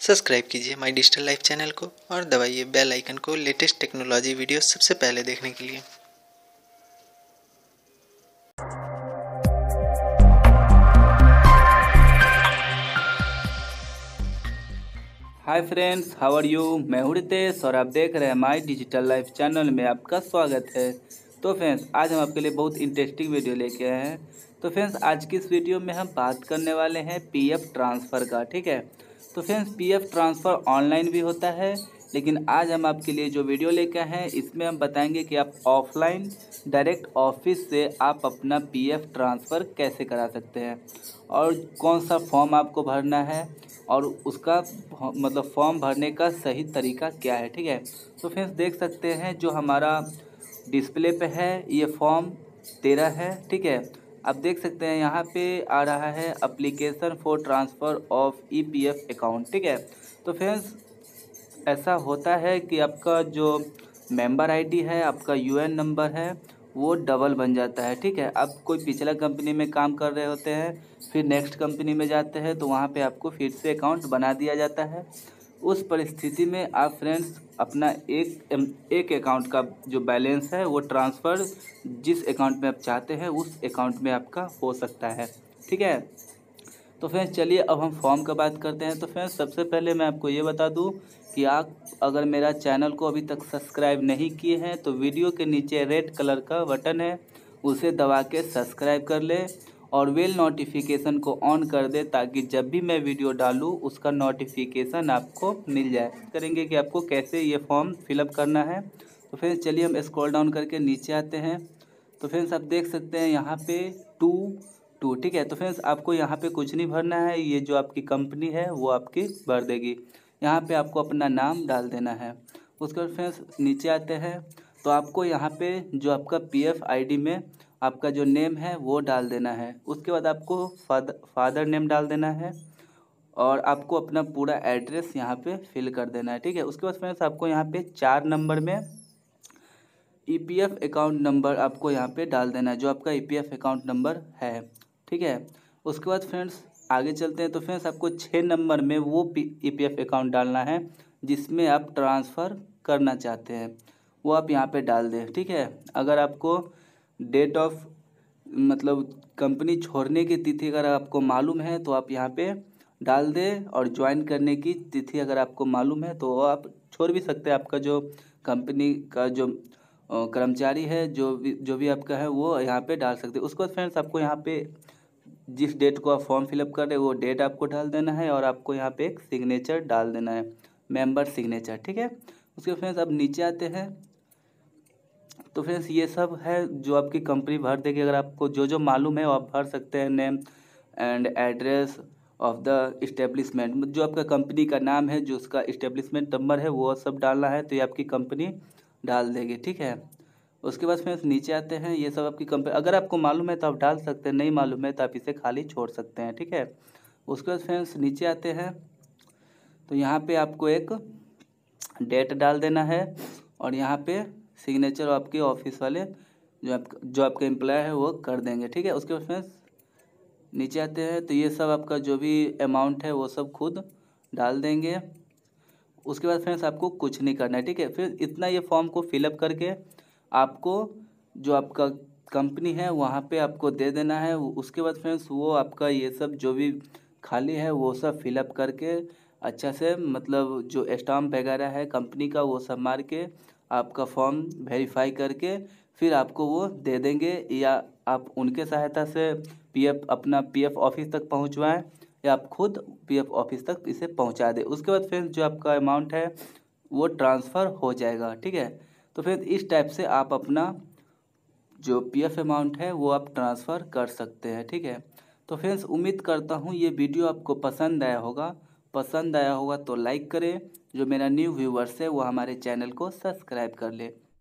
Subscribe कीजिए my digital life channel को और दबाइए बेल आइकन को लेटेस्ट टेक्नोलॉजी वीडियो सबसे पहले देखने के लिए। Hi friends, how are you. मैं हूं रितेश और आप देख रहे हैं माय डिजिटल लाइफ चैनल में आपका स्वागत है। तो फ्रेंड्स, आज हम आपके लिए बहुत इंटरेस्टिंग वीडियो लेके आए हैं। तो फ्रेंड्स, आज की इस वीडियो में हम बात करने वाले हैं पीएफ ट्रांसफ़र का। ठीक है। तो फ्रेंड्स, पीएफ ट्रांसफ़र ऑनलाइन भी होता है, लेकिन आज हम आपके लिए जो वीडियो लेके आए हैं इसमें हम बताएंगे कि आप ऑफलाइन डायरेक्ट ऑफिस से आप अपना पीएफ ट्रांसफ़र कैसे करा सकते हैं और कौन सा फॉर्म आपको भरना है और उसका मतलब फॉर्म भरने का सही तरीका क्या है। ठीक है। तो फ्रेंड्स, देख सकते हैं जो हमारा डिस्प्ले पे है ये फॉर्म 13 है। ठीक है। आप देख सकते हैं यहाँ पे आ रहा है application for transfer of EPF account. ठीक है। तो फ्रेंड्स, ऐसा होता है कि आपका जो मेंबर आईडी है, आपका यूएन नंबर है, वो डबल बन जाता है। ठीक है। आप कोई पिछला कंपनी में काम कर रहे होते हैं, फिर नेक्स्ट कंपनी में जाते हैं तो वहाँ पे आपको फिर से अकाउंट बना दिया जाता है। उस परिस्थिति में आप फ्रेंड्स अपना एक अकाउंट का जो बैलेंस है वो ट्रांसफ़र जिस अकाउंट में आप चाहते हैं उस अकाउंट में आपका हो सकता है। ठीक है। तो फ्रेंड्स, चलिए अब हम फॉर्म का बात करते हैं। तो फ्रेंड्स, सबसे पहले मैं आपको ये बता दूं कि आप अगर मेरा चैनल को अभी तक सब्सक्राइब नहीं किए हैं तो वीडियो के नीचे रेड कलर का बटन है, उसे दबा के सब्सक्राइब कर ले और बेल नोटिफिकेशन को ऑन कर दे ताकि जब भी मैं वीडियो डालूं उसका नोटिफिकेशन आपको मिल जाए। करेंगे कि आपको कैसे ये फॉर्म फिलअप करना है। तो फ्रेंड्स, चलिए हम स्क्रॉल डाउन करके नीचे आते हैं। तो फ्रेंड्स, आप देख सकते हैं यहाँ पे टू। ठीक है। तो फ्रेंड्स, आपको यहाँ पे कुछ नहीं भरना है, ये जो आपकी कंपनी है वो आपकी भर देगी। यहाँ पे आपको अपना नाम डाल देना है। उसके बाद फ्रेंड्स नीचे आते हैं तो आपको यहाँ पे जो आपका पीएफ आईडी में आपका जो नेम है वो डाल देना है। उसके बाद आपको फादर नेम डाल देना है और आपको अपना पूरा एड्रेस यहाँ पे फिल कर देना है। ठीक है। उसके बाद फ्रेंड्स आपको यहाँ पे 4 नंबर में ईपीएफ अकाउंट नंबर आपको यहाँ पे डाल देना है, जो आपका ईपीएफ अकाउंट नंबर है। ठीक है। उसके बाद फ्रेंड्स आगे चलते हैं। तो फ्रेंड्स आपको 6 नंबर में वो ईपीएफ अकाउंट डालना है जिसमें आप ट्रांसफ़र करना चाहते हैं, वो आप यहाँ पे डाल दें। ठीक है। अगर आपको डेट ऑफ मतलब कंपनी छोड़ने की तिथि अगर आपको मालूम है तो आप यहाँ पे डाल दें और ज्वाइन करने की तिथि अगर आपको मालूम है तो आप छोड़ भी सकते हैं। आपका जो कंपनी का जो कर्मचारी है, जो भी आपका है वो यहाँ पे डाल सकते हैं। उसके बाद फ्रेंड्स आपको यहाँ पे जिस डेट को आप फॉर्म फिलअप कर रहे हैं वो डेट आपको डाल देना है और आपको यहाँ पे एक सिग्नेचर डाल देना है, मेंबर सिग्नेचर। ठीक है। उसके बाद फ्रेंड्स अब नीचे आते हैं। तो फ्रेंड्स ये सब है जो आपकी कंपनी भर देगी। अगर आपको जो जो मालूम है वो आप भर सकते हैं। Name and address of the establishment, जो आपका कंपनी का नाम है, जो उसका इस्टेब्लिशमेंट नंबर है वो सब डालना है तो ये आपकी कंपनी डाल देगी। ठीक है। उसके बाद फ्रेंड्स नीचे आते हैं। ये सब आपकी कंपनी, अगर आपको मालूम है तो आप डाल सकते हैं, नहीं मालूम है तो आप इसे खाली छोड़ सकते हैं। ठीक है। उसके बाद फ्रेंड्स नीचे आते हैं तो यहाँ पे आपको एक डेट डाल देना है और यहाँ पे सिग्नेचर आपके ऑफिस वाले जो आपके एम्प्लॉय है वो कर देंगे। ठीक है। उसके बाद फ्रेंड्स नीचे आते हैं तो ये सब आपका जो भी अमाउंट है वो सब खुद डाल देंगे। उसके बाद फ्रेंड्स आपको कुछ नहीं करना है। ठीक है। फिर इतना ये फॉर्म को फिलअप करके आपको जो आपका कंपनी है वहाँ पे आपको दे देना है। उसके बाद फ्रेंड्स वो आपका ये सब जो भी खाली है वो सब फिलअप करके अच्छा से मतलब जो स्टाम्प वगैरह है कंपनी का वो सब मार के आपका फॉर्म वेरीफाई करके फिर आपको वो दे देंगे, या आप उनके सहायता से अपना पीएफ ऑफिस तक पहुंचवाएं या आप खुद पीएफ ऑफिस तक इसे पहुंचा दें। उसके बाद फ्रेंड्स जो आपका अमाउंट है वो ट्रांसफ़र हो जाएगा। ठीक है। तो फिर इस टाइप से आप अपना जो पीएफ अमाउंट है वो आप ट्रांसफ़र कर सकते हैं। ठीक है। तो फ्रेंड्स उम्मीद करता हूँ ये वीडियो आपको पसंद आया होगा तो लाइक करें। जो मेरा न्यू व्यूवर्स है वो हमारे चैनल को सब्सक्राइब कर ले।